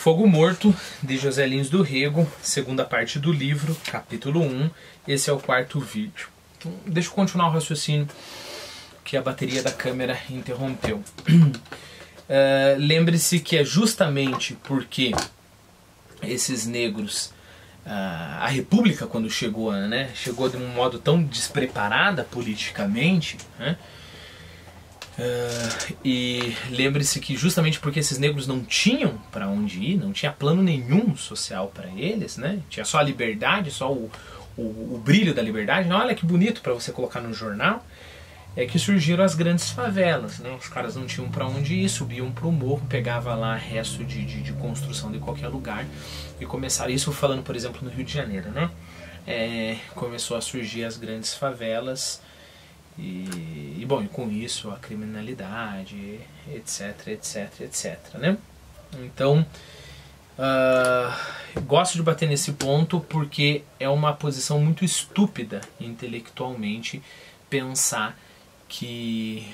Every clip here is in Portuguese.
Fogo Morto, de José Lins do Rego, segunda parte do livro, capítulo 1. Esse é o quarto vídeo. Então, deixa eu continuar o raciocínio que a bateria da câmera interrompeu. Lembre-se que é justamente porque esses negros, a República quando chegou, chegou de um modo tão despreparada politicamente, e lembre-se que justamente porque esses negros não tinham para onde ir, não tinha plano nenhum social para eles, tinha só a liberdade, só o brilho da liberdade. Olha que bonito para você colocar no jornal. É que surgiram as grandes favelas, Os caras não tinham para onde ir, subiam para o morro, pegava lá resto de construção de qualquer lugar e começaram, isso falando por exemplo no Rio de Janeiro, começou a surgir as grandes favelas e com isso a criminalidade, etc, etc, etc, Então, gosto de bater nesse ponto porque é uma posição muito estúpida intelectualmente pensar que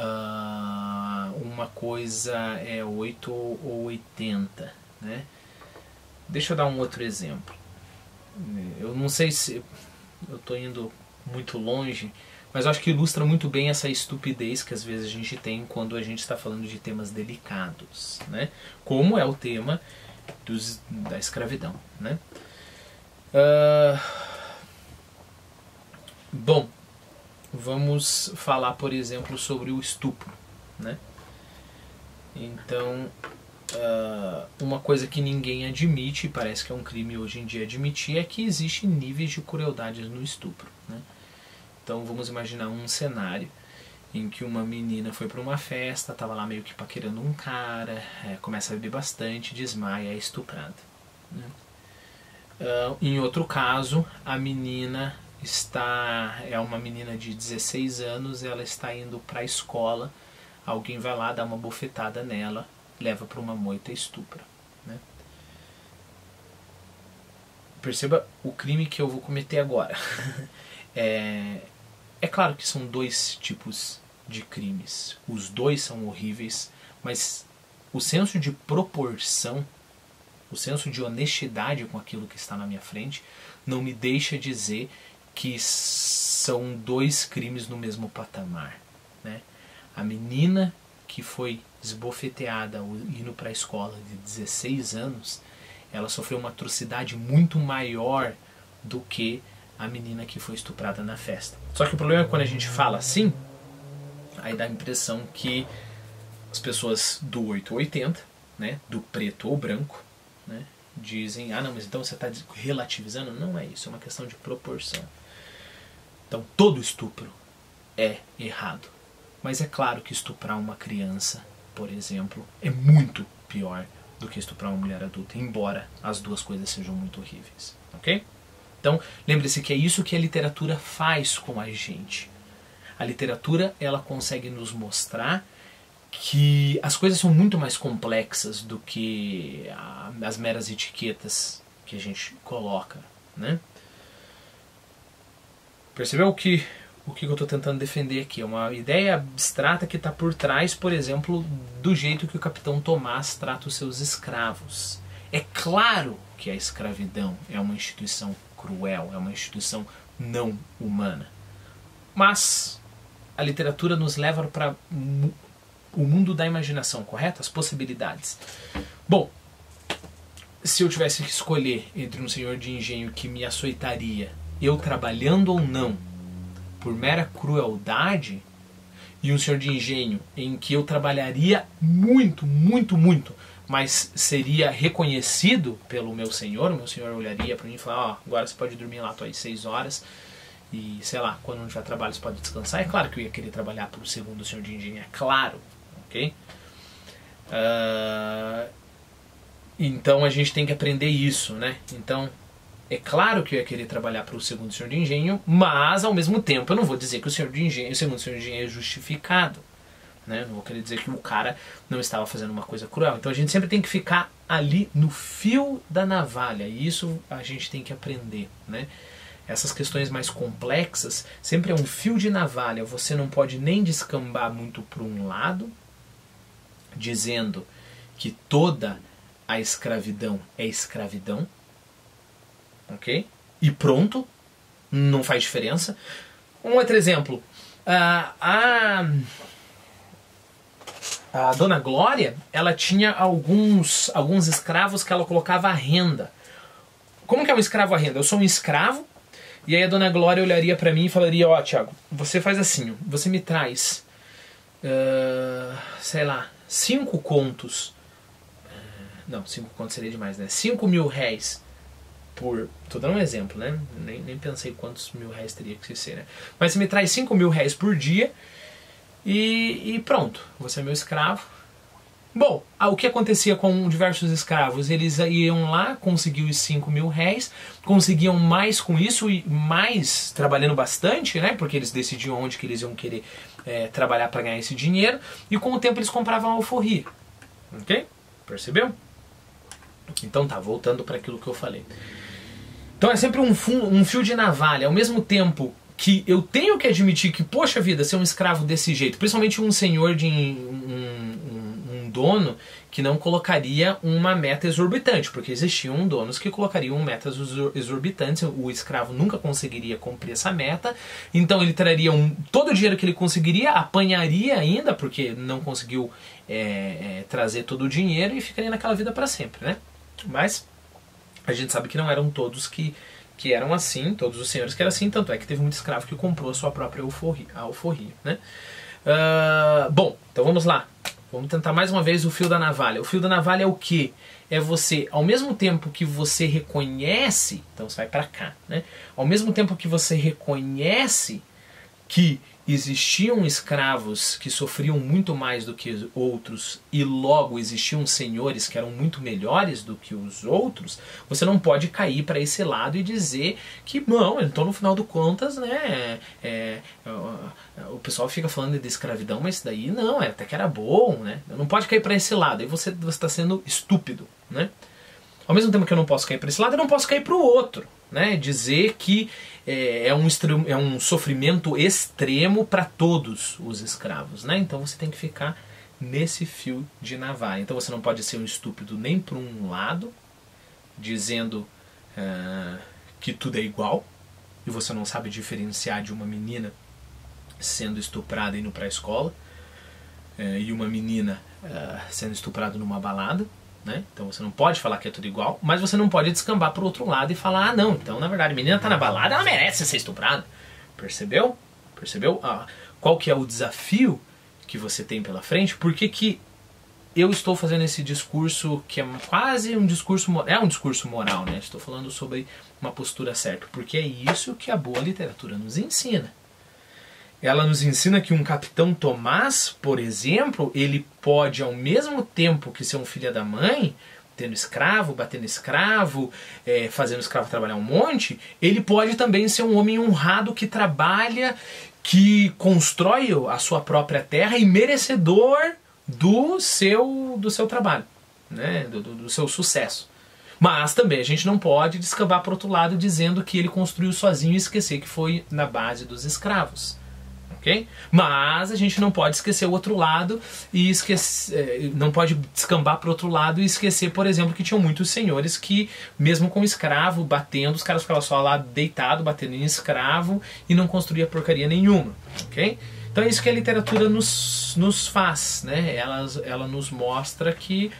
uma coisa é 8 ou 80, Deixa eu dar um outro exemplo. Eu não sei se eu estou indo muito longe, mas eu acho que ilustra muito bem essa estupidez que às vezes a gente tem quando a gente está falando de temas delicados, Como é o tema da escravidão, Bom, vamos falar, por exemplo, sobre o estupro, Então, uma coisa que ninguém admite, parece que é um crime hoje em dia admitir, é que existem níveis de crueldade no estupro, Então vamos imaginar um cenário em que uma menina foi para uma festa, estava lá meio que paquerando um cara, começa a beber bastante, desmaia, é estuprada, Em outro caso, a menina é uma menina de 16 anos, ela está indo para a escola, alguém vai lá, dá uma bofetada nela, leva para uma moita e estupra, Perceba o crime que eu vou cometer agora. É claro que são dois tipos de crimes, os dois são horríveis, mas o senso de proporção, o senso de honestidade com aquilo que está na minha frente, não me deixa dizer que são dois crimes no mesmo patamar, A menina que foi esbofeteada indo para a escola de 16 anos, ela sofreu uma atrocidade muito maior do que a menina que foi estuprada na festa. Só que o problema é que quando a gente fala assim, aí dá a impressão que as pessoas do 8 ou 80, do preto ou branco, dizem, não, mas então você está relativizando? Não é isso, é uma questão de proporção. Então todo estupro é errado. Mas é claro que estuprar uma criança, por exemplo, é muito pior do que estuprar uma mulher adulta, embora as duas coisas sejam muito horríveis, ok? Então, lembre-se que é isso que a literatura faz com a gente. A literatura, ela consegue nos mostrar que as coisas são muito mais complexas do que as meras etiquetas que a gente coloca, Percebeu o que eu estou tentando defender aqui? É uma ideia abstrata que está por trás, por exemplo, do jeito que o capitão Tomás trata os seus escravos. É claro que a escravidão é uma instituição cruel, é uma instituição não humana. Mas a literatura nos leva para o mundo da imaginação, correto? As possibilidades. Bom, se eu tivesse que escolher entre um senhor de engenho que me açoitaria, eu trabalhando ou não, por mera crueldade, e um senhor de engenho em que eu trabalharia muito, muito, muito, mas seria reconhecido pelo meu senhor, o meu senhor olharia para mim e falaria, agora você pode dormir lá aí 6 horas, e sei lá, quando não tiver trabalho você pode descansar. É claro que eu ia querer trabalhar para o segundo senhor de engenho, é claro, ok? Então a gente tem que aprender isso, Então, é claro que eu ia querer trabalhar para o segundo senhor de engenho, mas ao mesmo tempo eu não vou dizer que o segundo senhor de engenho é justificado. Não vou querer dizer que o cara não estava fazendo uma coisa cruel. Então a gente sempre tem que ficar ali no fio da navalha, e isso a gente tem que aprender. Essas questões mais complexas sempre é um fio de navalha, você não pode nem descambar muito para um lado, dizendo que toda a escravidão é escravidão, ok? E pronto, não faz diferença. Um outro exemplo, a Dona Glória, ela tinha alguns escravos que ela colocava à renda. Como que é um escravo à renda? Eu sou um escravo, e aí a Dona Glória olharia pra mim e falaria, ó, Tiago, você faz assim, você me traz, sei lá, 5 contos, não, 5 contos seria demais, né? 5.000 réis por... Tô dando um exemplo, né? Nem pensei quantos mil réis teria que ser, né? Mas você me traz 5.000 réis por dia e pronto, você é meu escravo. Bom, o que acontecia com diversos escravos? Eles iam lá, conseguiam os 5.000 réis, conseguiam mais com isso e mais trabalhando bastante, né? Porque eles decidiam onde que eles iam querer trabalhar para ganhar esse dinheiro, e com o tempo eles compravam alforria. Ok? Percebeu? Então tá, voltando para aquilo que eu falei. Então é sempre um fio de navalha. Ao mesmo tempo que eu tenho que admitir que, poxa vida, ser um escravo desse jeito, principalmente um senhor de um dono que não colocaria uma meta exorbitante, porque existiam donos que colocariam metas exorbitantes, o escravo nunca conseguiria cumprir essa meta, então ele traria todo o dinheiro que ele conseguiria, apanharia ainda, porque não conseguiu trazer todo o dinheiro, e ficaria naquela vida para sempre, né? Mas a gente sabe que não eram todos que eram assim, todos os senhores que eram assim, tanto é que teve muito escravo que comprou a sua própria alforria, né? Bom, então vamos lá. Vamos tentar mais uma vez o fio da navalha. O fio da navalha é o quê? É você, ao mesmo tempo que você reconhece, então você vai para cá, né? Ao mesmo tempo que você reconhece que existiam escravos que sofriam muito mais do que outros e logo existiam senhores que eram muito melhores do que os outros, você não pode cair para esse lado e dizer que não, então no final do contas, né, o pessoal fica falando de escravidão, mas daí não, até que era bom, né? Não pode cair para esse lado, aí você está sendo estúpido, né? Ao mesmo tempo que eu não posso cair para esse lado, eu não posso cair para o outro, né? Dizer que é um sofrimento extremo para todos os escravos, né? Então você tem que ficar nesse fio de navalha. Então você não pode ser um estúpido nem para um lado, dizendo que tudo é igual, e você não sabe diferenciar de uma menina sendo estuprada indo para a escola e uma menina sendo estuprada numa balada. Né? Então você não pode falar que é tudo igual, mas você não pode descambar pro outro lado e falar, ah não, então na verdade a menina tá na balada, ela merece ser estuprada. Percebeu? Percebeu? Qual que é o desafio que você tem pela frente? Por que eu estou fazendo esse discurso que é quase um discurso moral? É um discurso moral, né? Estou falando sobre uma postura certa, porque é isso que a boa literatura nos ensina. Ela nos ensina que um Capitão Tomás, por exemplo, ele pode, ao mesmo tempo que ser um filho da mãe, tendo escravo, batendo escravo, fazendo escravo trabalhar um monte, ele pode também ser um homem honrado que trabalha, que constrói a sua própria terra e merecedor do seu trabalho, né? do seu sucesso. Mas também a gente não pode descambar para o outro lado dizendo que ele construiu sozinho e esquecer que foi na base dos escravos. Okay? Mas a gente não pode esquecer o outro lado e não pode descambar para o outro lado e esquecer, por exemplo, que tinham muitos senhores que, mesmo com escravo batendo, os caras ficavam só lá deitado, batendo em escravo e não construía porcaria nenhuma. Okay? Então é isso que a literatura nos faz, né? Ela nos mostra que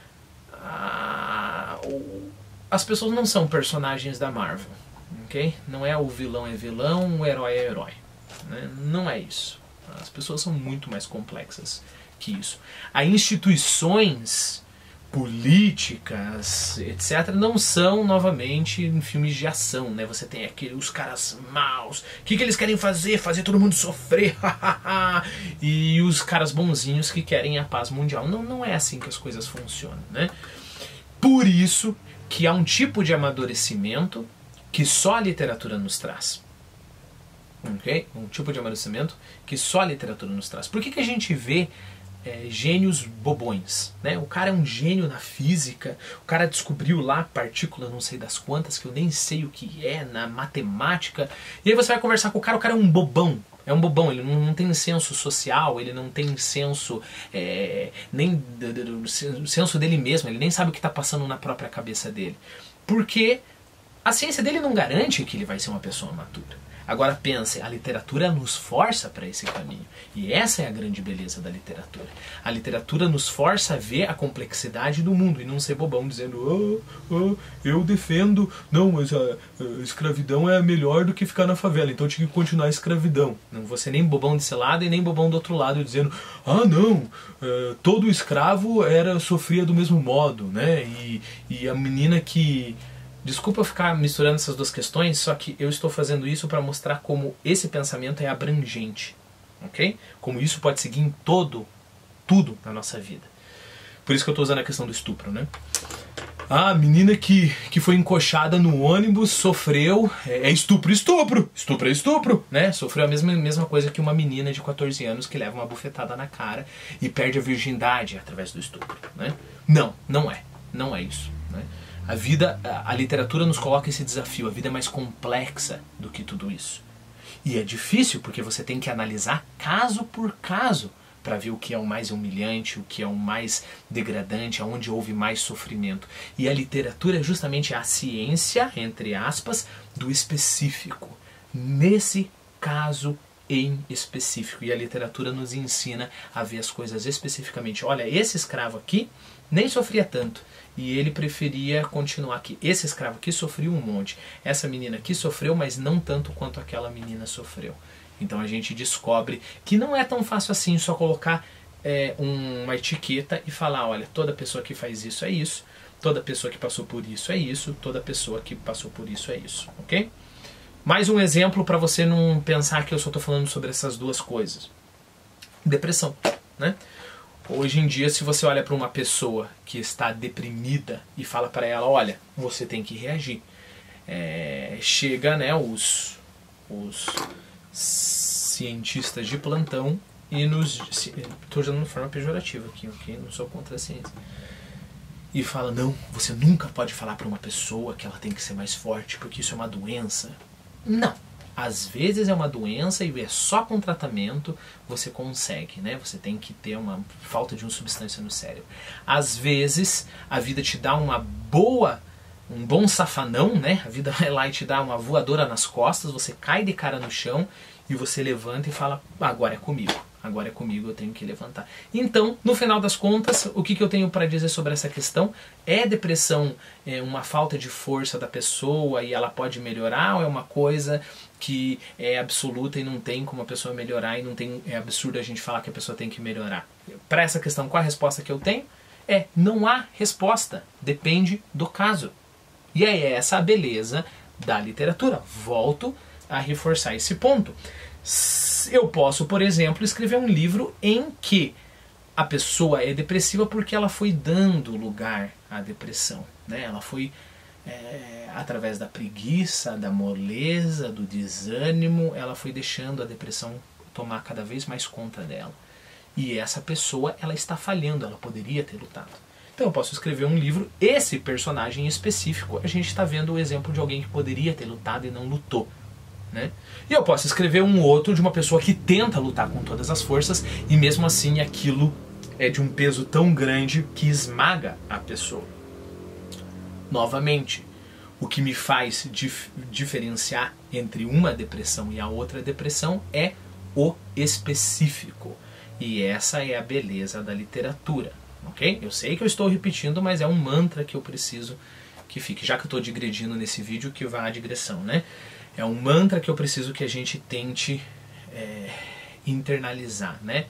as pessoas não são personagens da Marvel. Okay? Não é o vilão é vilão, o herói é herói. Não é isso. As pessoas são muito mais complexas que isso. As instituições políticas, etc., não são novamente em filmes de ação, né? Você tem os caras maus. O que eles querem fazer? Fazer todo mundo sofrer. E os caras bonzinhos que querem a paz mundial. Não é assim que as coisas funcionam, né? Por isso que há um tipo de amadurecimento que só a literatura nos traz. Okay? Um tipo de amadurecimento que só a literatura nos traz. Por que a gente vê gênios bobões? Né? O cara é um gênio na física, o cara descobriu lá partícula não sei das quantas, que eu nem sei o que é, na matemática, e aí você vai conversar com o cara é um bobão. É um bobão, ele não tem senso social, ele não tem senso nem senso dele mesmo, ele nem sabe o que está passando na própria cabeça dele. Porque a ciência dele não garante que ele vai ser uma pessoa madura. Agora pense, a literatura nos força para esse caminho. E essa é a grande beleza da literatura. A literatura nos força a ver a complexidade do mundo e não ser bobão dizendo eu defendo, não, mas a escravidão é melhor do que ficar na favela, então tinha que continuar a escravidão. Não vou ser nem bobão desse lado e nem bobão do outro lado dizendo, não, todo escravo sofria do mesmo modo, né? E a menina que... Desculpa eu ficar misturando essas duas questões, só que eu estou fazendo isso para mostrar como esse pensamento é abrangente, ok? Como isso pode seguir em tudo na nossa vida. Por isso que eu estou usando a questão do estupro, né? A menina que foi encoxada no ônibus sofreu... Estupro, né? Sofreu a mesma coisa que uma menina de 14 anos que leva uma bufetada na cara e perde a virgindade através do estupro, né? Não é isso, né? A literatura nos coloca esse desafio. A vida é mais complexa do que tudo isso. E é difícil porque você tem que analisar caso por caso para ver o que é o mais humilhante, o que é o mais degradante, aonde houve mais sofrimento. E a literatura é justamente a ciência, entre aspas, do específico. Nesse caso em específico. E a literatura nos ensina a ver as coisas especificamente. Olha, esse escravo aqui nem sofria tanto. E ele preferia continuar aqui. Esse escravo aqui sofreu um monte. Essa menina aqui sofreu, mas não tanto quanto aquela menina sofreu. Então a gente descobre que não é tão fácil assim só colocar uma etiqueta e falar, olha, toda pessoa que faz isso é isso, toda pessoa que passou por isso é isso, toda pessoa que passou por isso é isso, ok? Mais um exemplo para você não pensar que eu só estou falando sobre essas duas coisas. Depressão, né? Hoje em dia, se você olha para uma pessoa que está deprimida e fala para ela, olha, você tem que reagir. Chega, né, os cientistas de plantão e estou usando de forma pejorativa aqui, ok? Não sou contra a ciência. E fala, não, você nunca pode falar para uma pessoa que ela tem que ser mais forte porque isso é uma doença. Não. Às vezes é uma doença e é só com tratamento você consegue, né? Você tem que ter uma falta de uma substância no cérebro. Às vezes a vida te dá um bom safanão, né? A vida vai lá e te dá uma voadora nas costas, você cai de cara no chão e você levanta e fala, agora é comigo. Agora é comigo, eu tenho que levantar. Então, no final das contas, o que eu tenho para dizer sobre essa questão? É depressão uma falta de força da pessoa e ela pode melhorar? Ou é uma coisa que é absoluta e não tem como a pessoa melhorar e é absurdo a gente falar que a pessoa tem que melhorar? Para essa questão, qual a resposta que eu tenho? Não há resposta. Depende do caso. E é essa a beleza da literatura. Volto a reforçar esse ponto. Eu posso, por exemplo, escrever um livro em que a pessoa é depressiva porque ela foi dando lugar à depressão, né? Ela foi, através da preguiça, da moleza, do desânimo, ela foi deixando a depressão tomar cada vez mais conta dela. E essa pessoa, ela está falhando, ela poderia ter lutado. Então eu posso escrever um livro, esse personagem específico, a gente está vendo o exemplo de alguém que poderia ter lutado e não lutou. Né? E eu posso escrever um outro de uma pessoa que tenta lutar com todas as forças e mesmo assim aquilo é de um peso tão grande que esmaga a pessoa. Novamente, o que me faz diferenciar entre uma depressão e a outra depressão é o específico. E essa é a beleza da literatura, ok? Eu sei que eu estou repetindo, mas é um mantra que eu preciso que fique. Já que eu estou digredindo nesse vídeo, que vá à digressão, né? É um mantra que eu preciso que a gente tente internalizar, né?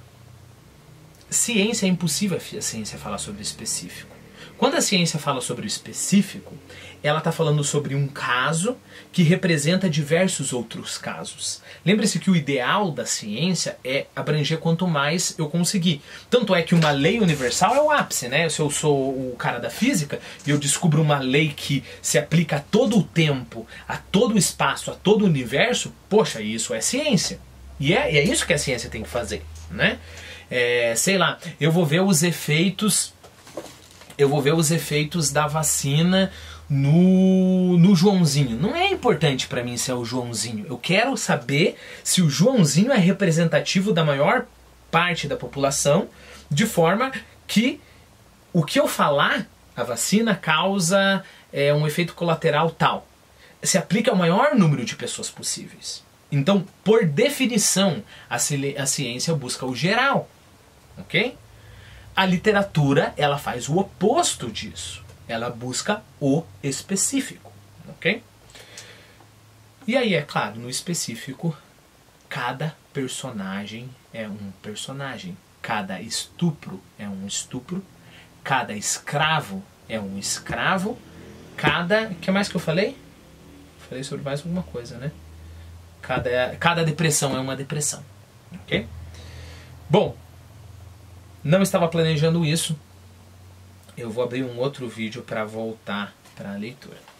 Ciência é impossível a ciência falar sobre o específico. Quando a ciência fala sobre o específico, ela está falando sobre um caso que representa diversos outros casos. Lembre-se que o ideal da ciência é abranger quanto mais eu conseguir. Tanto é que uma lei universal é o ápice, né? Se eu sou o cara da física e eu descubro uma lei que se aplica a todo o tempo, a todo o espaço, a todo o universo, poxa, isso é ciência. E é isso que a ciência tem que fazer, né? Sei lá, eu vou ver os efeitos eu vou ver os efeitos da vacina no Joãozinho. Não é importante para mim se é o Joãozinho. Eu quero saber se o Joãozinho é representativo da maior parte da população, de forma que o que eu falar, a vacina causa um efeito colateral tal, se aplica ao maior número de pessoas possíveis. Então, por definição, a ciência busca o geral, ok? A literatura, ela faz o oposto disso. Ela busca o específico, ok? E aí, é claro, no específico, cada personagem é um personagem. Cada estupro é um estupro. Cada escravo é um escravo. O que mais que eu falei? Falei sobre mais alguma coisa, né? Cada depressão é uma depressão, ok? Bom, não estava planejando isso. Eu vou abrir um outro vídeo para voltar para a leitura.